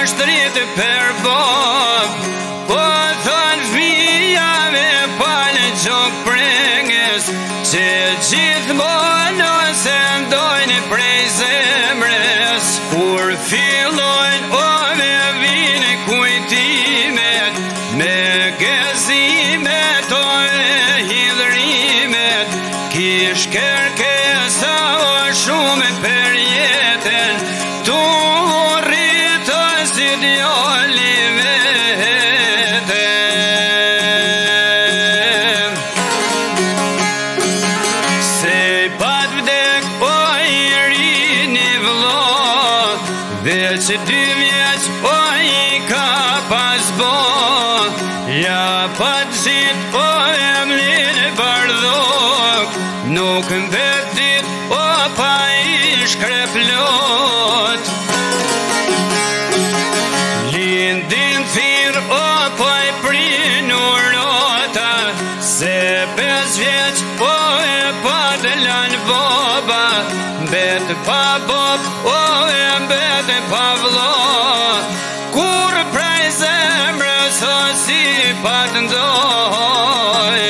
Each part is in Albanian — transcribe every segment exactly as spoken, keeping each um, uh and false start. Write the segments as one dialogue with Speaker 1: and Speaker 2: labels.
Speaker 1: shtrit per bob, po thon fëmija me palë gjok prengës, që gjithmonë ose ndojnë prej zemrës. Kur fillojnë o me vinë kujtimet, me gëzimet o me hidhrimet, kish kërkesa o shumë për jetën, tu rritë si djali vetën. Se pat vdek o i rini vlo, veç dy vjeq o i ka pas bo, ja pat zit o emlin bardhok, nuk mbetit o pa i shkreplot. Lindin thirë o po i prinur rota, se pes vjeq o e pat lan boba, mbet pa bob o e mbet pa vlo, kur prej zemrës o si pat ndoj.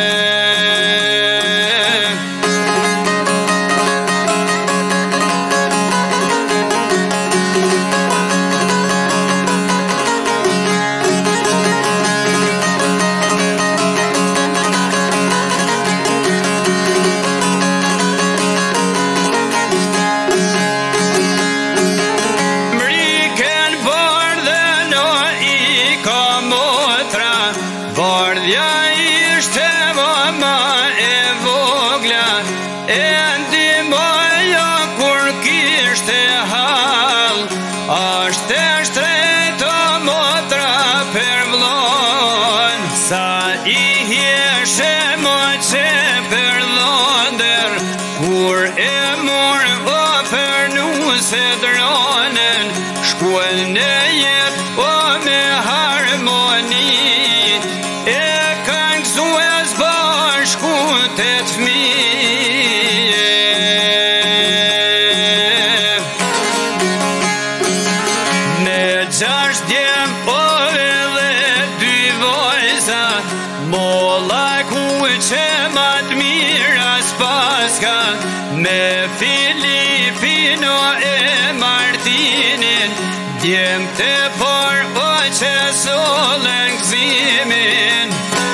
Speaker 1: Bardhja ishte mama e vogla, e ndimoja kur kishte hall, ashte shtrejto motra për vlon, sa i hjeshe mo që për londer, kur e mor o për nuse dronen, shkuel në jet o me harmoni, e kanë kësu e zbashku të të fmije. Me gjasht djem o edhe dy vojza, molla ku që mat mira s'paska, me Filipino e Martinin, djem të por o që solen gzimin.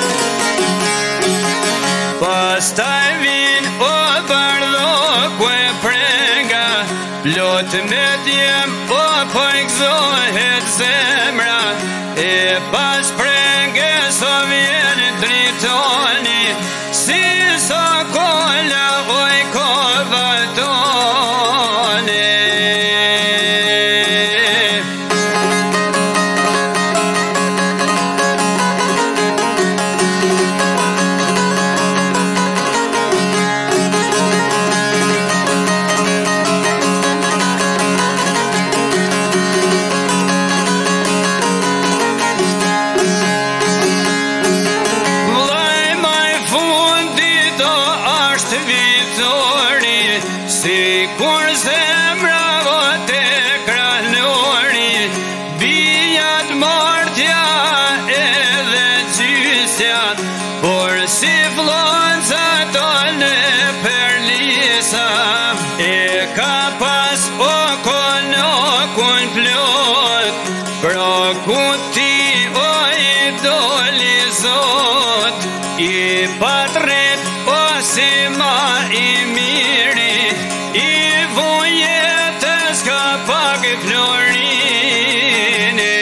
Speaker 1: Pastaj vin o bardhoku e prenga, plot me djem o po i gzohet zemra, e pas prenges o vjen dritoni, si so kolla o i kovatoni. Si kur zemra o te kranori, bijat martja edhe gjysjat, por si flonca tonë për lisa, e ka pas o konokun plot, pro kuti o i doli zot, i patret o si ma i miri, i vojetës ka pak i florini.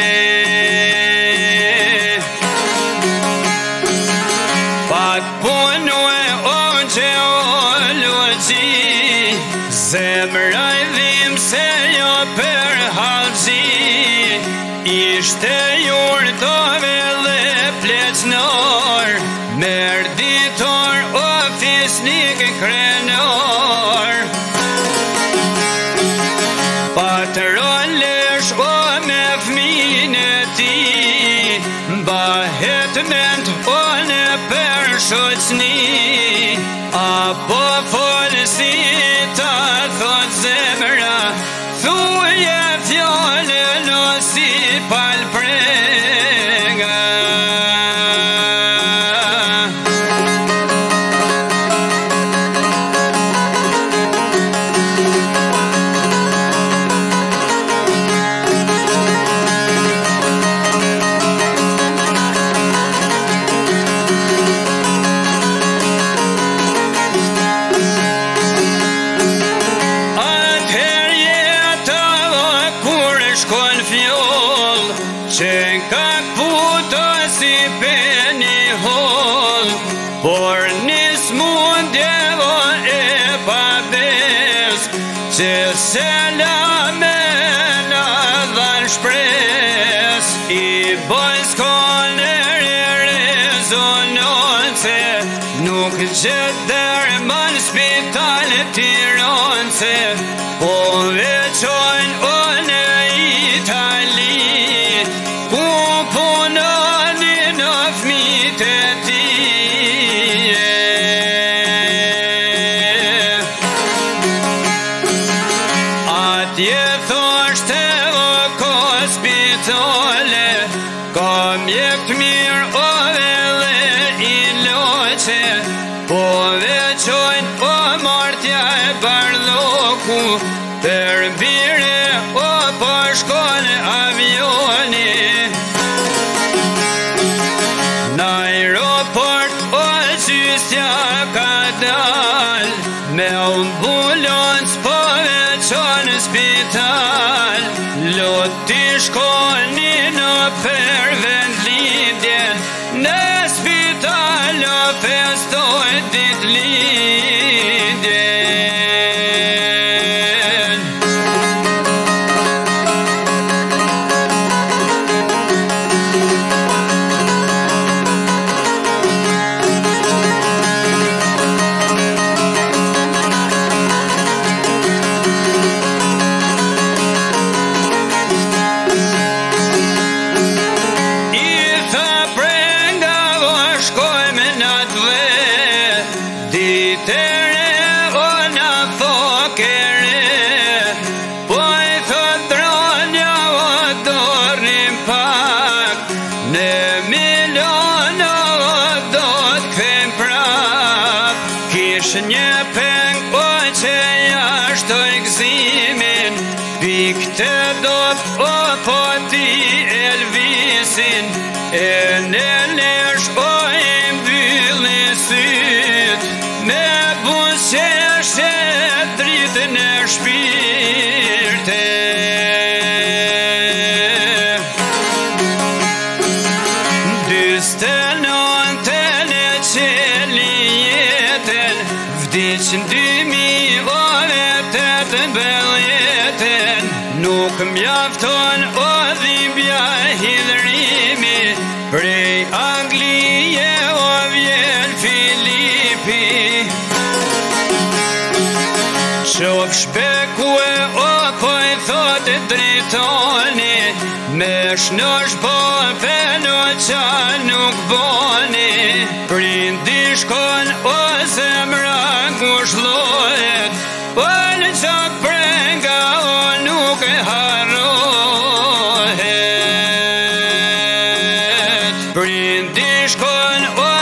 Speaker 1: Pak punu e on që o loqi, zemra i dhim se jo për halqi, ishte jurtove dhe pleqnor, merditor o fisnik krenor. Patron lesh o me fmin e ti, bahet ment o në për shoqni, apo folsi ta thot zemra, thuje fjallën o shkon fjoll, që ka puto si peni holl, por nis mundje vo e pabes, që selame në dhan shpres, i boj skoner e rezononce, nuk gjet derman spital Tironse, po veçojn o në Itali, ku punonin o fmit e ti. Atje thoshte o kospitale, ka mjek t'mirë o edhe i loqe, po veçojn o martja e bardhoku, për bire o po shkon avioni. Në aeroport o qystja ka dal, me ambulans po veçon spital, lot t'i shkoni në për vendlidje, në spital o festoj dit lidjen. Një peng po që jashtoj gzimin, pik të dop o po ti Elvisin, e në lesh o i mbylli syt, me buseshe dritën e shpirte. Dyste nonten e qeli jetën, vdicin dy mi o vetet bëlljetën, nuk mjafton o dhimbja hidrimi, prej Anglije o vjen Filipi. Qof shpekue o po i thot dritoni, me shnosh po peno qa nuk boni, prindi shkon o zemra ngushlohet, po në qak prenga o nuk e harrohet. Prindi shkon o